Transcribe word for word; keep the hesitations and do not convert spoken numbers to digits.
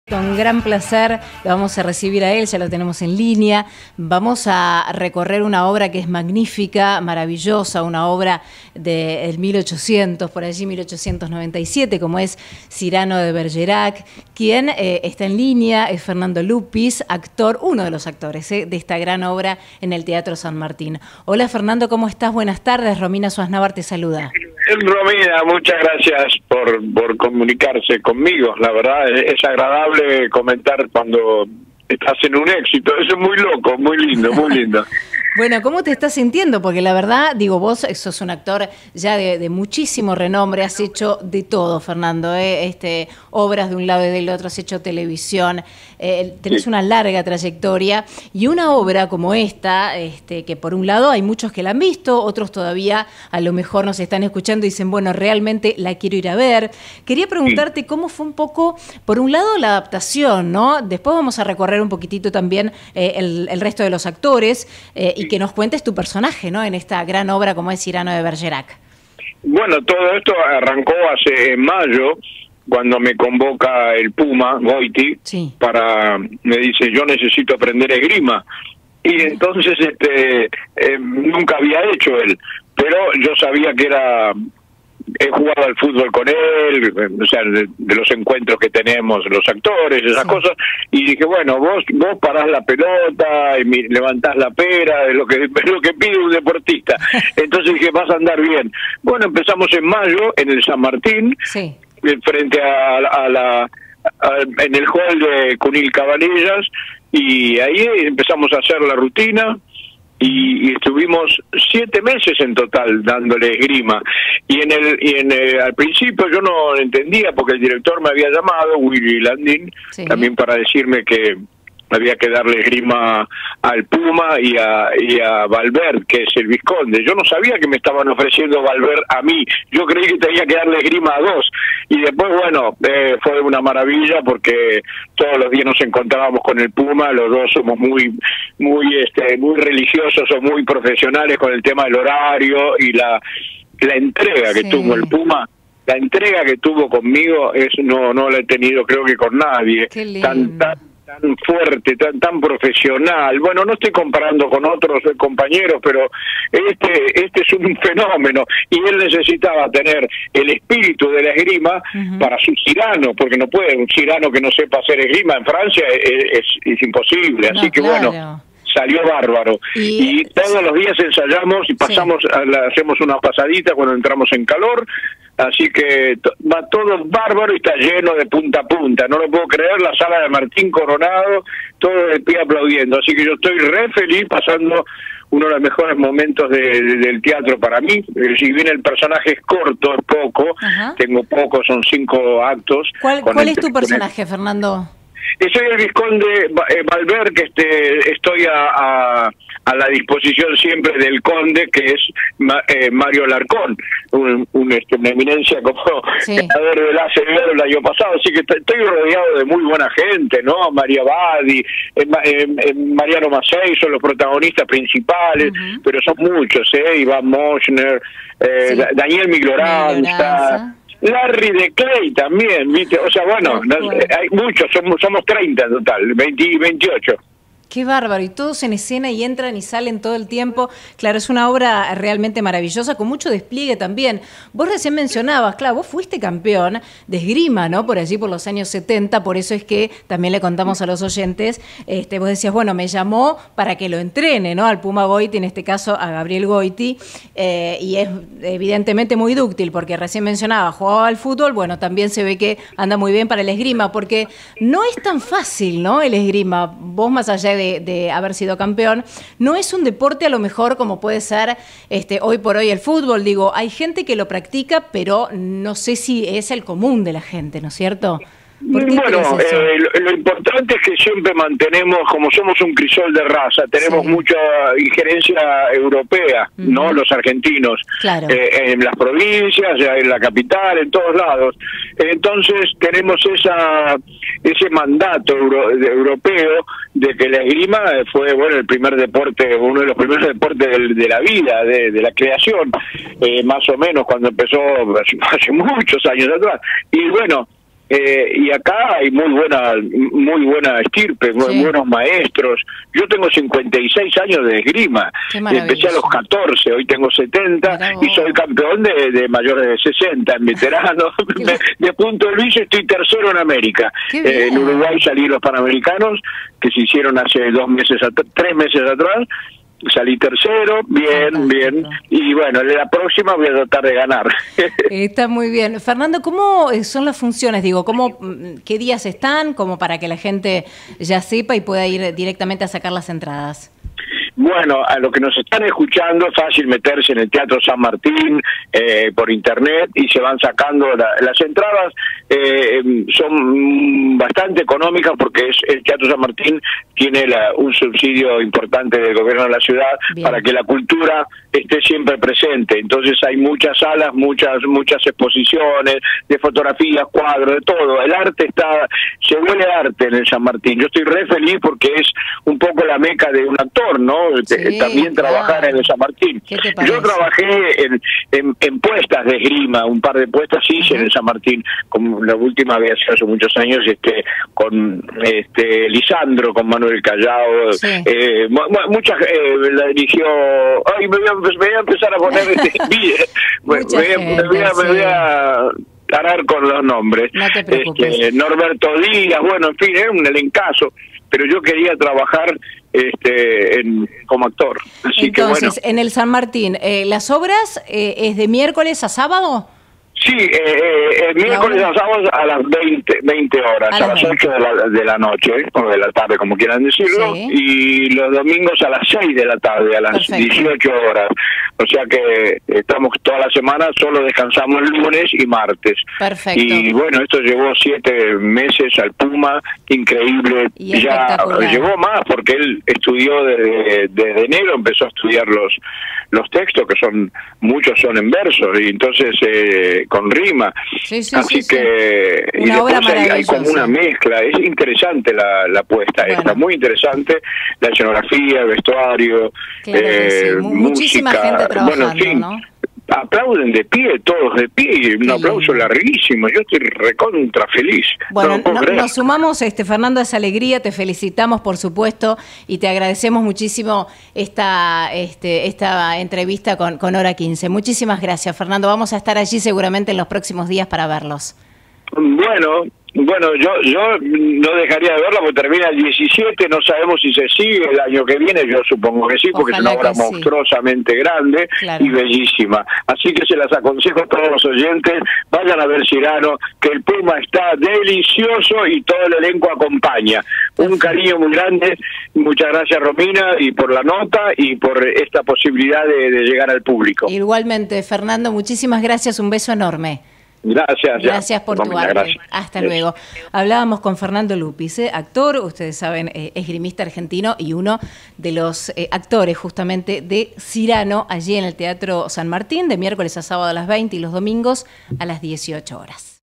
Con gran placer lo vamos a recibir a él, ya lo tenemos en línea. Vamos a recorrer una obra que es magnífica, maravillosa, una obra del mil ochocientos, por allí mil ochocientos noventa y siete, como es Cyrano de Bergerac. Quien eh, está en línea es Fernando Lupis, actor, uno de los actores eh, de esta gran obra en el Teatro San Martín. Hola Fernando, ¿cómo estás? Buenas tardes, Romina Suaznavar te saluda. Romina, muchas gracias por, por comunicarse conmigo. La verdad es, es agradable comentar cuando estás en un éxito. Eso es muy loco, muy lindo, muy lindo. Bueno, ¿cómo te estás sintiendo? Porque la verdad, digo, vos sos un actor ya de, de muchísimo renombre, has hecho de todo, Fernando, ¿eh? este, obras de un lado y del otro, has hecho televisión, eh, tenés sí. una larga trayectoria, y una obra como esta, este, que por un lado hay muchos que la han visto, otros todavía a lo mejor nos están escuchando y dicen, bueno, realmente la quiero ir a ver. Quería preguntarte sí. cómo fue un poco, por un lado, la adaptación, ¿no? Después vamos a recorrer un poquitito también eh, el, el resto de los actores, eh, y que nos cuentes tu personaje, ¿no? En esta gran obra como es Cyrano de Bergerac. Bueno, todo esto arrancó hace en mayo, cuando me convoca el Puma, Goiti, sí. para, me dice, yo necesito aprender esgrima. Y entonces este eh, nunca había hecho él, pero yo sabía que era... He jugado al fútbol con él, o sea, de, de los encuentros que tenemos los actores, esas sí. cosas, y dije, bueno, vos vos parás la pelota y mi, levantás la pera, es lo que es lo que pide un deportista. Entonces dije, vas a andar bien. Bueno, empezamos en mayo en el San Martín, sí. frente a, a la a, en el hall de Cunil Cabanillas, y ahí empezamos a hacer la rutina. Y, y estuvimos siete meses en total dándole esgrima, y en el y en el, al principio yo no entendía porque el director me había llamado, Willy Landín, sí. también para decirme que había que darle esgrima al Puma y a, y a Valverde, que es el vizconde. Yo no sabía que me estaban ofreciendo Valverde a mí, yo creí que tenía que darle esgrima a dos, y después, bueno, eh, fue una maravilla porque todos los días nos encontrábamos con el Puma, los dos somos muy muy este muy religiosos o muy profesionales con el tema del horario y la, la entrega que sí. tuvo el Puma. La entrega que tuvo conmigo es no no la he tenido creo que con nadie. Tan, tan tan fuerte, tan tan profesional. Bueno, no estoy comparando con otros compañeros, pero este este es un fenómeno, y él necesitaba tener el espíritu de la esgrima uh-huh. para su Cyrano, porque no puede, un Cyrano que no sepa hacer esgrima en Francia es, es, es imposible, así no, que claro. bueno, salió bárbaro. Y, y todos los días ensayamos y pasamos, sí. a la, hacemos una pasadita cuando entramos en calor, así que va todo bárbaro y está lleno de punta a punta. No lo puedo creer, la sala de Martín Coronado, todo de pie aplaudiendo. Así que yo estoy re feliz pasando uno de los mejores momentos de, de, del teatro para mí. Si bien el personaje es corto, es poco, ajá. tengo poco, son cinco actos. ¿Cuál, ¿cuál es tu personaje, Fernando? Soy el vizconde eh, Valverde, que este, estoy a, a, a la disposición siempre del conde, que es ma, eh, Mario Larcón, un, un, este, una eminencia como sí. ganador del A C B el año pasado, así que estoy rodeado de muy buena gente, ¿no? María Badi, eh, eh, eh, Mariano Macei son los protagonistas principales, uh-huh. pero son muchos, ¿eh? Iván Moschner, eh, sí. Daniel Migloranza, Larry de Clay también, ¿viste? O sea, bueno, no, hay muchos, somos, somos treinta en total, veinte, veintiocho. Qué bárbaro, y todos en escena y entran y salen todo el tiempo. Claro, es una obra realmente maravillosa, con mucho despliegue también. Vos recién mencionabas, claro, vos fuiste campeón de esgrima, ¿no? Por allí, por los años setenta, por eso es que también le contamos a los oyentes, este, vos decías, bueno, me llamó para que lo entrene, ¿no? Al Puma Goiti, en este caso a Gabriel Goiti, eh, y es evidentemente muy dúctil, porque recién mencionaba, jugaba al fútbol, bueno, también se ve que anda muy bien para el esgrima, porque no es tan fácil, ¿no? El esgrima, vos más allá de De, de haber sido campeón, no es un deporte a lo mejor como puede ser este, hoy por hoy el fútbol. Digo, hay gente que lo practica, pero no sé si es el común de la gente, ¿no es cierto? Bueno, eh, lo, lo importante es que siempre mantenemos, como somos un crisol de raza, tenemos sí. mucha injerencia europea, uh-huh. ¿no? Los argentinos, claro. eh, en las provincias, en la capital, en todos lados. Entonces tenemos esa ese mandato euro, de, europeo de que la esgrima fue, bueno, el primer deporte, uno de los primeros deportes de, de la vida, de, de la creación, eh, más o menos cuando empezó hace, hace muchos años atrás. Y bueno, Eh, y acá hay muy buena muy buena estirpe, muy sí. buenos maestros. Yo tengo cincuenta y seis años de esgrima, empecé a los catorce, hoy tengo setenta y soy campeón de, de mayores de sesenta, en veteranos. de, de punto Luis estoy tercero en América. Eh, en Uruguay salí los Panamericanos, que se hicieron hace dos meses, tres meses atrás. Salí tercero, bien, Fantástico. bien, y bueno, en la próxima voy a tratar de ganar. Está muy bien. Fernando, ¿cómo son las funciones? Digo, ¿cómo, qué días están? Como para que la gente ya sepa y pueda ir directamente a sacar las entradas. Bueno, a los que nos están escuchando, es fácil meterse en el Teatro San Martín eh, por internet y se van sacando la, las entradas. Eh, son bastante económicas porque es el Teatro San Martín tiene la, un subsidio importante del gobierno de la ciudad Bien. para que la cultura esté siempre presente. Entonces hay muchas salas, muchas muchas exposiciones de fotografías, cuadros, de todo. El arte está, se huele arte en el San Martín. Yo estoy re feliz porque es un poco la meca de un actor, ¿no? Sí, también claro. trabajar en el San Martín. Yo trabajé en, en, en puestas de esgrima, un par de puestas hice uh-huh. en el San Martín, como la última vez hace muchos años, este con este Lisandro, con Manuel Callao, sí. eh, muchas eh, la dirigió. Ay, me voy a, me voy a empezar a poner este me, voy a, me, voy a, me voy a parar con los nombres. No te preocupes. Este, Norberto Díaz, bueno, en fin, es un elencazo, pero yo quería trabajar este en, como actor. Así Entonces, que, bueno. en el San Martín, eh, ¿las obras eh, es de miércoles a sábado? Sí, eh, eh, miércoles a sábado a las veinte, veinte horas, a, a las ocho de la, de la noche, o de la tarde, como quieran decirlo, sí. y los domingos a las seis de la tarde, a las Perfecto. dieciocho horas. O sea que estamos toda la semana, solo descansamos el lunes y martes. Perfecto. Y bueno, esto llevó siete meses al Puma, increíble. Y ya llevó más porque él estudió desde, desde enero, empezó a estudiar los los textos, que son muchos son en versos, y entonces eh, con rima. Sí, sí, Así sí, que sí. Y después hay, hay como una mezcla. Es interesante la, la puesta bueno. esta, muy interesante. La escenografía, el vestuario, claro eh, sí. Muchísima música, gente trabajando, bueno, en fin, ¿no? Aplauden de pie, todos de pie, y un aplauso larguísimo. Yo estoy recontra feliz. Bueno, no no, nos sumamos, este Fernando, a esa alegría, te felicitamos, por supuesto, y te agradecemos muchísimo esta este esta entrevista con, con Hora quince. Muchísimas gracias, Fernando. Vamos a estar allí seguramente en los próximos días para verlos. Bueno, bueno, yo yo no dejaría de verla porque termina el diecisiete, no sabemos si se sigue el año que viene, yo supongo que sí, porque Ojalá es una obra sí. monstruosamente grande claro. y bellísima. Así que se las aconsejo a todos los oyentes, vayan a ver Cyrano, que el Puma está delicioso y todo el elenco acompaña. Perfecto. Un cariño muy grande, muchas gracias Romina, y por la nota y por esta posibilidad de, de llegar al público. Igualmente, Fernando, muchísimas gracias, un beso enorme. Gracias. Gracias ya. por Romina, tu arte. Gracias. Hasta Yes. luego. Hablábamos con Fernando Lupis, ¿eh? actor, ustedes saben, eh, esgrimista argentino y uno de los eh, actores justamente de Cyrano, allí en el Teatro San Martín, de miércoles a sábado a las veinte y los domingos a las dieciocho horas.